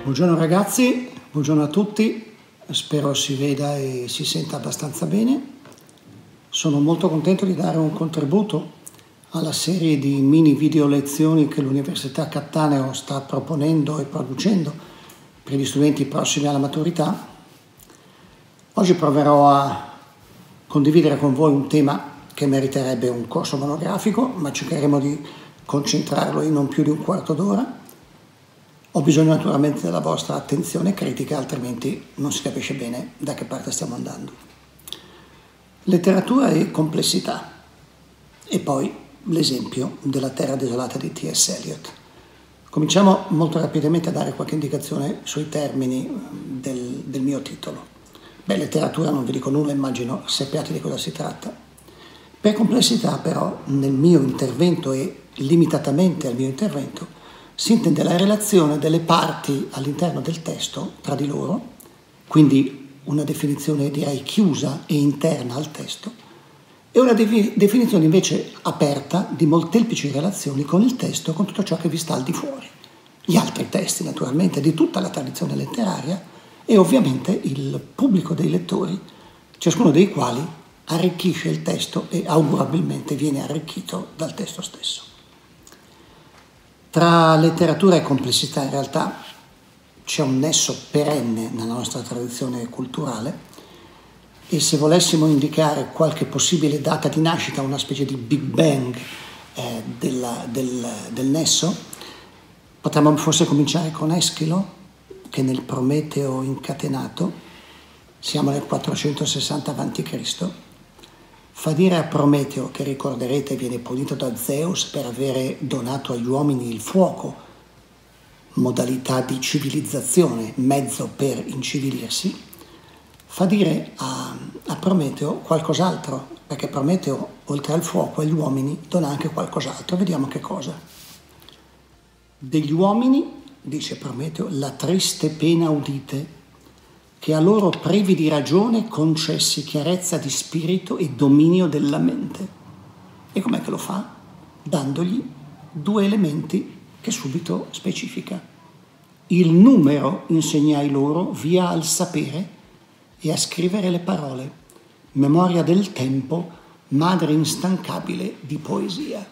Buongiorno ragazzi, buongiorno a tutti, spero si veda e si senta abbastanza bene. Sono molto contento di dare un contributo alla serie di mini video lezioni che l'Università Cattaneo sta proponendo e producendo per gli studenti prossimi alla maturità. Oggi proverò a condividere con voi un tema che meriterebbe un corso monografico, ma cercheremo di concentrarlo in non più di un quarto d'ora. Ho bisogno naturalmente della vostra attenzione critica, altrimenti non si capisce bene da che parte stiamo andando. Letteratura e complessità. E poi l'esempio della Terra desolata di T.S. Eliot. Cominciamo molto rapidamente a dare qualche indicazione sui termini del mio titolo. Letteratura non vi dico nulla, immagino sappiate di cosa si tratta. Per complessità però, nel mio intervento e limitatamente al mio intervento, si intende la relazione delle parti all'interno del testo tra di loro, quindi una definizione direi chiusa e interna al testo, e una definizione invece aperta di molteplici relazioni con il testo, con tutto ciò che vi sta al di fuori. Gli altri testi naturalmente di tutta la tradizione letteraria e ovviamente il pubblico dei lettori, ciascuno dei quali arricchisce il testo e augurabilmente viene arricchito dal testo stesso. Tra letteratura e complessità in realtà c'è un nesso perenne nella nostra tradizione culturale e se volessimo indicare qualche possibile data di nascita, una specie di Big Bang del nesso, potremmo forse cominciare con Eschilo, che nel Prometeo incatenato, siamo nel 460 a.C., fa dire a Prometeo, che ricorderete viene punito da Zeus per avere donato agli uomini il fuoco, modalità di civilizzazione, mezzo per incivilirsi, fa dire a Prometeo qualcos'altro, perché Prometeo, oltre al fuoco e agli uomini, dona anche qualcos'altro. Vediamo che cosa. Degli uomini, dice Prometeo, la triste pena udite, che a loro privi di ragione concessi chiarezza di spirito e dominio della mente. E com'è che lo fa? Dandogli due elementi che subito specifica. Il numero insegnai loro via al sapere e a scrivere le parole, memoria del tempo, madre instancabile di poesia.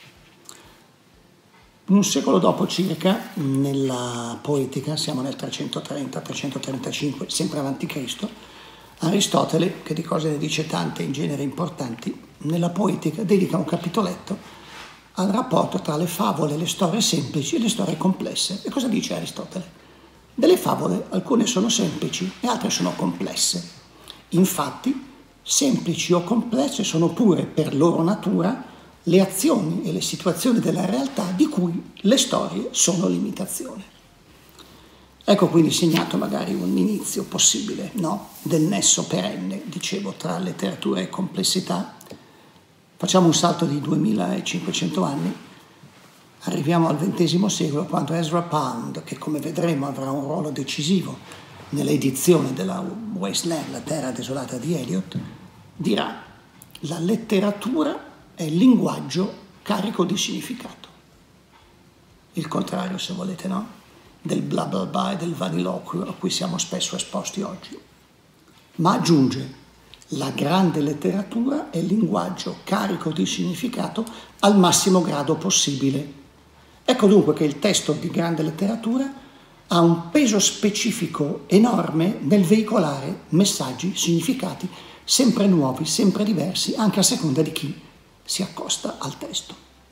Un secolo dopo circa, nella poetica, siamo nel 330-335, sempre avanti Cristo, Aristotele, che di cose ne dice tante, in genere importanti, nella poetica dedica un capitoletto al rapporto tra le favole, le storie semplici e le storie complesse. E cosa dice Aristotele? Delle favole alcune sono semplici e altre sono complesse. Infatti, semplici o complesse sono pure per loro natura le azioni e le situazioni della realtà di cui le storie sono l'imitazione. Ecco quindi segnato magari un inizio possibile, no? Del nesso perenne, dicevo, tra letteratura e complessità. Facciamo un salto di 2500 anni, arriviamo al XX secolo, quando Ezra Pound, che come vedremo avrà un ruolo decisivo nell'edizione della Wasteland, la Terra desolata di Eliot, dirà: la letteratura è il linguaggio carico di significato. Il contrario, se volete, no? Del bla bla bla e del vaniloquio a cui siamo spesso esposti oggi. Ma aggiunge: la grande letteratura è il linguaggio carico di significato al massimo grado possibile. Ecco dunque che il testo di grande letteratura ha un peso specifico enorme nel veicolare messaggi, significati sempre nuovi, sempre diversi, anche a seconda di chi si accosta al testo.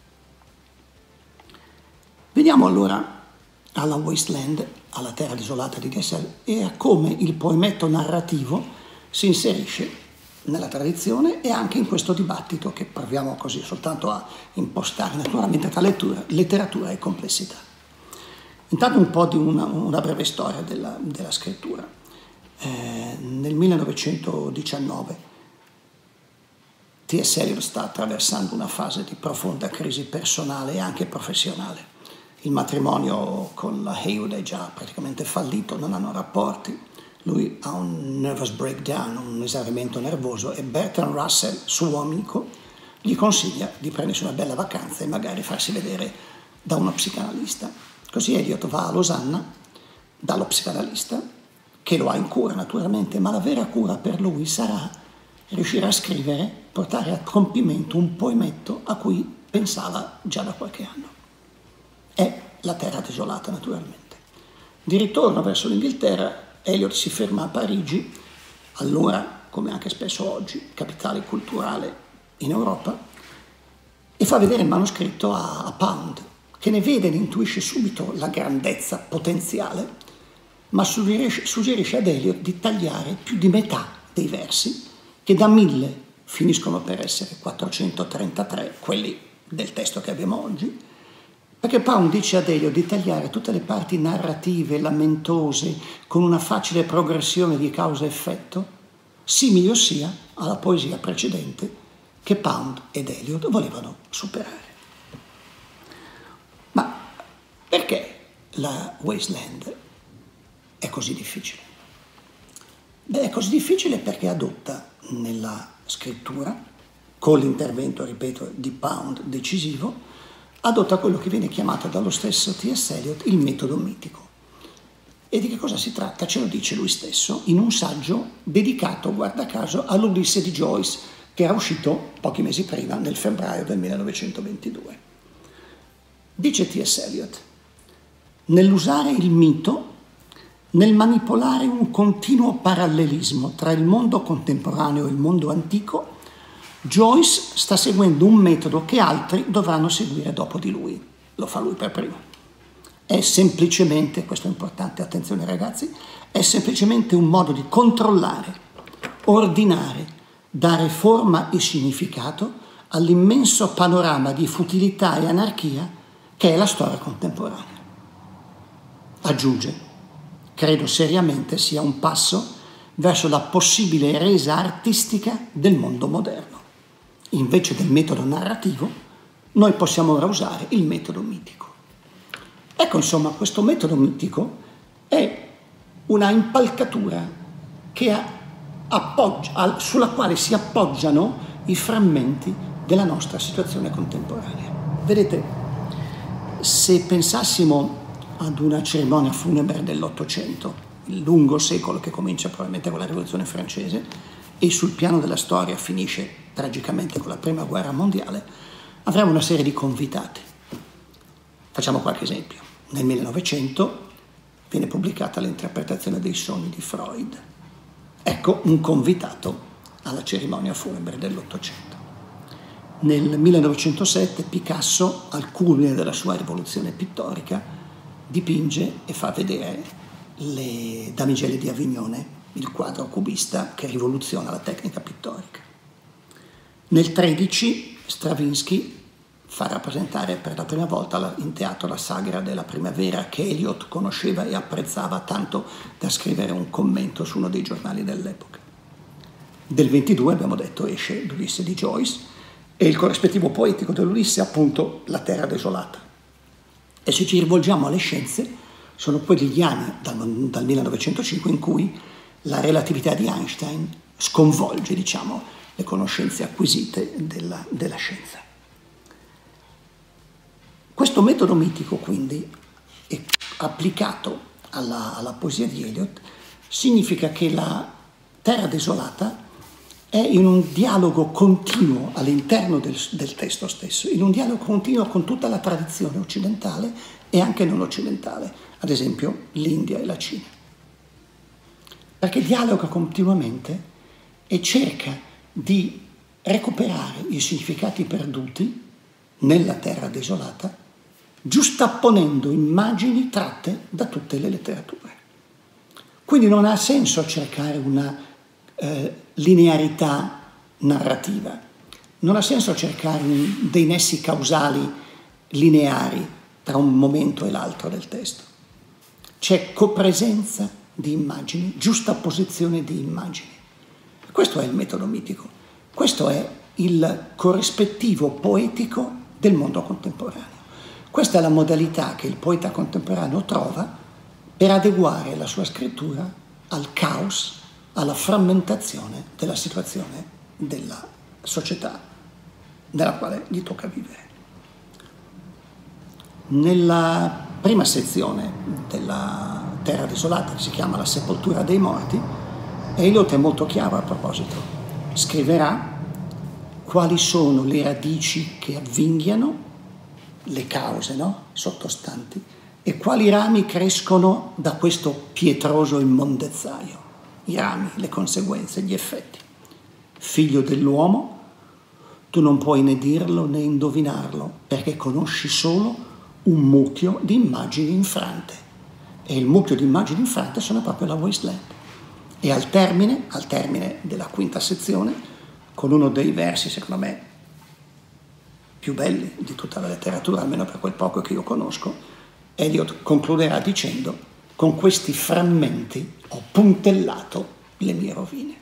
Veniamo allora alla Wasteland, alla Terra desolata di T.S. Eliot, e a come il poemetto narrativo si inserisce nella tradizione e anche in questo dibattito che proviamo così soltanto a impostare naturalmente tra letteratura e complessità. Intanto un po' di una breve storia della scrittura. Nel 1919 T.S. Eliot sta attraversando una fase di profonda crisi personale e anche professionale. Il matrimonio con la Heywood è già praticamente fallito, non hanno rapporti. Lui ha un nervous breakdown, un esaurimento nervoso, e Bertrand Russell, suo amico, gli consiglia di prendersi una bella vacanza e magari farsi vedere da uno psicanalista. Così Eliot va a Losanna dallo psicanalista, che lo ha in cura naturalmente, ma la vera cura per lui sarà riuscire a scrivere, portare a compimento un poemetto a cui pensava già da qualche anno. È La terra desolata, naturalmente. Di ritorno verso l'Inghilterra, Eliot si ferma a Parigi, allora, come anche spesso oggi, capitale culturale in Europa, e fa vedere il manoscritto a Pound, che ne vede e ne intuisce subito la grandezza potenziale, ma suggerisce ad Eliot di tagliare più di metà dei versi, che da 1000 finiscono per essere 433, quelli del testo che abbiamo oggi, perché Pound dice ad Eliot di tagliare tutte le parti narrative, lamentose, con una facile progressione di causa-effetto, simili ossia alla poesia precedente che Pound ed Eliot volevano superare. Ma perché la Wasteland è così difficile? Beh, è così difficile perché adotta nella scrittura, con l'intervento, ripeto, di Pound decisivo, adotta quello che viene chiamato dallo stesso T.S. Eliot il metodo mitico. E di che cosa si tratta? Ce lo dice lui stesso in un saggio dedicato, guarda caso, all'Ulisse di Joyce, che era uscito pochi mesi prima, nel febbraio del 1922. Dice T.S. Eliot: nell'usare il mito, nel manipolare un continuo parallelismo tra il mondo contemporaneo e il mondo antico, Joyce sta seguendo un metodo che altri dovranno seguire dopo di lui. Lo fa lui per primo. È semplicemente, questo è importante, attenzione ragazzi, è semplicemente un modo di controllare, ordinare, dare forma e significato all'immenso panorama di futilità e anarchia che è la storia contemporanea. Aggiunge: credo seriamente sia un passo verso la possibile resa artistica del mondo moderno. Invece del metodo narrativo, noi possiamo ora usare il metodo mitico. Ecco, insomma, questo metodo mitico è una impalcatura che sulla quale si appoggiano i frammenti della nostra situazione contemporanea. Vedete, se pensassimo ad una cerimonia funebre dell'Ottocento, il lungo secolo che comincia probabilmente con la Rivoluzione francese e sul piano della storia finisce tragicamente con la Prima Guerra Mondiale, avremo una serie di convitati. Facciamo qualche esempio. Nel 1900 viene pubblicata l'interpretazione dei sogni di Freud. Ecco un convitato alla cerimonia funebre dell'Ottocento. Nel 1907 Picasso, al culmine della sua rivoluzione pittorica, dipinge e fa vedere le Damigelle di Avignone, il quadro cubista che rivoluziona la tecnica pittorica. Nel 13 Stravinsky fa rappresentare per la prima volta in teatro la sagra della primavera, che Eliot conosceva e apprezzava tanto da scrivere un commento su uno dei giornali dell'epoca. Del 22, abbiamo detto, esce l'Ulisse di Joyce e il corrispettivo poetico dell'Ulisse è appunto La terra desolata. E se ci rivolgiamo alle scienze, sono quelli gli anni dal 1905 in cui la relatività di Einstein sconvolge, diciamo, le conoscenze acquisite della scienza. Questo metodo mitico, quindi, applicato alla poesia di Eliot, significa che la terra desolata è in un dialogo continuo all'interno del testo stesso, in un dialogo continuo con tutta la tradizione occidentale e anche non occidentale, ad esempio l'India e la Cina. Perché dialoga continuamente e cerca di recuperare i significati perduti nella terra desolata, giustapponendo immagini tratte da tutte le letterature. Quindi non ha senso cercare una linearità narrativa, non ha senso cercare dei nessi causali lineari tra un momento e l'altro del testo. C'è copresenza di immagini, giustapposizione di immagini. Questo è il metodo mitico, questo è il corrispettivo poetico del mondo contemporaneo. Questa è la modalità che il poeta contemporaneo trova per adeguare la sua scrittura al caos, alla frammentazione della situazione della società nella quale gli tocca vivere. Nella prima sezione della Terra desolata, che si chiama La sepoltura dei morti, e Eliot è molto chiaro a proposito. Scriverà quali sono le radici che avvinghiano, le cause, no? Sottostanti, e quali rami crescono da questo pietroso immondezzaio. I rami, le conseguenze, gli effetti. Figlio dell'uomo, tu non puoi né dirlo né indovinarlo, perché conosci solo un mucchio di immagini infrante. E il mucchio di immagini infrante sono proprio la Wasteland. E al termine della quinta sezione, con uno dei versi, secondo me, più belli di tutta la letteratura, almeno per quel poco che io conosco, Eliot concluderà dicendo: con questi frammenti ho puntellato le mie rovine.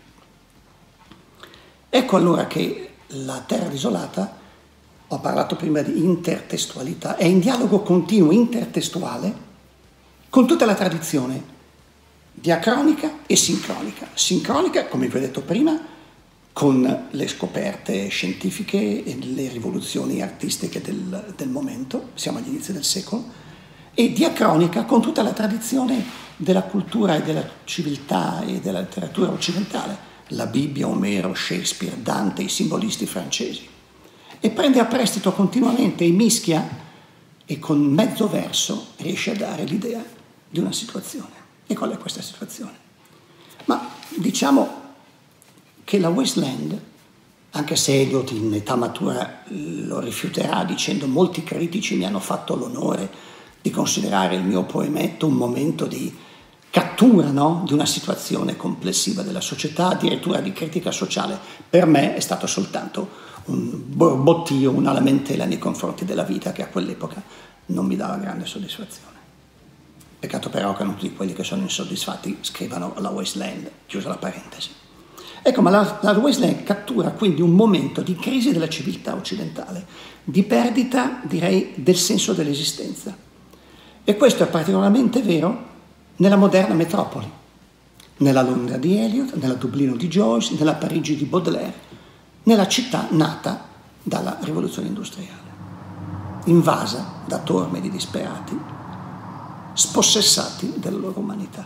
Ecco allora che la Terra desolata, ho parlato prima di intertestualità, è in dialogo continuo, intertestuale, con tutta la tradizione diacronica e sincronica. Sincronica, come vi ho detto prima, con le scoperte scientifiche e le rivoluzioni artistiche del momento, siamo agli inizi del secolo, e diacronica con tutta la tradizione della cultura e della civiltà e della letteratura occidentale, la Bibbia, Omero, Shakespeare, Dante, i simbolisti francesi, e prende a prestito continuamente e mischia, e con mezzo verso riesce a dare l'idea di una situazione. E qual è questa situazione? Ma diciamo che la Wasteland, anche se Eliot in età matura lo rifiuterà dicendo molti critici mi hanno fatto l'onore di considerare il mio poemetto un momento di cattura, no? Di una situazione complessiva della società, addirittura di critica sociale, per me è stato soltanto un borbottio, una lamentela nei confronti della vita che a quell'epoca non mi dava grande soddisfazione. Peccato però che non tutti quelli che sono insoddisfatti scrivano la Wasteland, chiusa la parentesi. Ecco, ma la Wasteland cattura quindi un momento di crisi della civiltà occidentale, di perdita, direi, del senso dell'esistenza. E questo è particolarmente vero nella moderna metropoli, nella Londra di Eliot, nella Dublino di Joyce, nella Parigi di Baudelaire, nella città nata dalla rivoluzione industriale, invasa da torme di disperati, spossessati della loro umanità.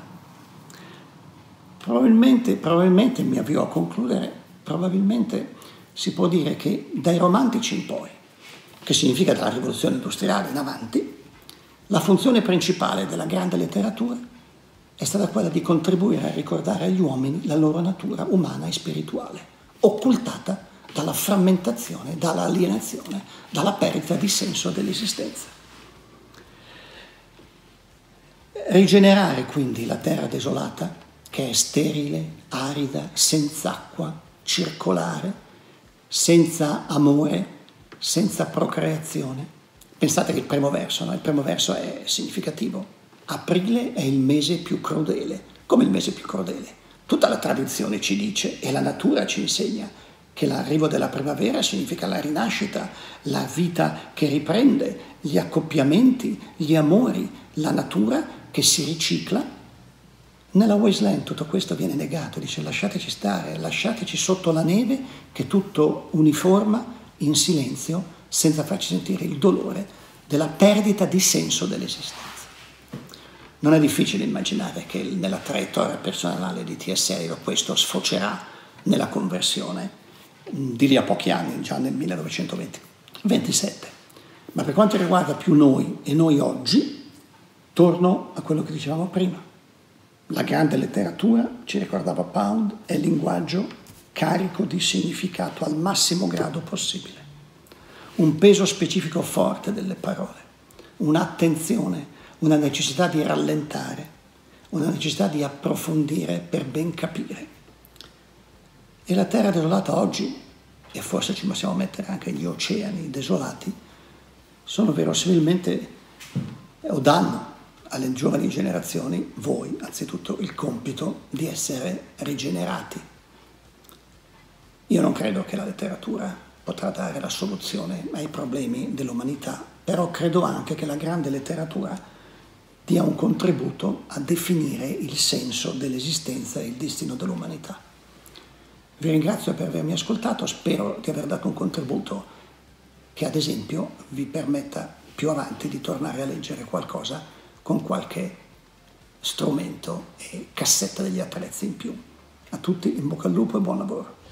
Probabilmente mi avvio a concludere, probabilmente si può dire che dai romantici in poi, che significa dalla rivoluzione industriale in avanti, la funzione principale della grande letteratura è stata quella di contribuire a ricordare agli uomini la loro natura umana e spirituale, occultata dalla frammentazione, dalla alienazione, dalla perdita di senso dell'esistenza. Rigenerare quindi la terra desolata, che è sterile, arida, senza acqua, circolare, senza amore, senza procreazione. Pensate che il primo verso, no? Il primo verso è significativo. Aprile è il mese più crudele. Come il mese più crudele? Tutta la tradizione ci dice e la natura ci insegna che l'arrivo della primavera significa la rinascita, la vita che riprende, gli accoppiamenti, gli amori, la natura che si ricicla. Nella Wasteland tutto questo viene negato, dice lasciateci stare, lasciateci sotto la neve che tutto uniforma in silenzio senza farci sentire il dolore della perdita di senso dell'esistenza. Non è difficile immaginare che nella traiettoria personale di T.S. Eliot questo sfocerà nella conversione di lì a pochi anni, già nel 1927. Ma per quanto riguarda più noi e noi oggi, torno a quello che dicevamo prima. La grande letteratura, ci ricordava Pound, è linguaggio carico di significato al massimo grado possibile. Un peso specifico forte delle parole, un'attenzione, una necessità di rallentare, una necessità di approfondire per ben capire. E la terra desolata oggi, e forse ci possiamo mettere anche gli oceani desolati, sono verosimilmente, o danno alle giovani generazioni, voi anzitutto, il compito di essere rigenerati. Io non credo che la letteratura potrà dare la soluzione ai problemi dell'umanità, però credo anche che la grande letteratura dia un contributo a definire il senso dell'esistenza e il destino dell'umanità. Vi ringrazio per avermi ascoltato, spero di aver dato un contributo che ad esempio vi permetta più avanti di tornare a leggere qualcosa con qualche strumento e cassetta degli attrezzi in più. A tutti in bocca al lupo e buon lavoro.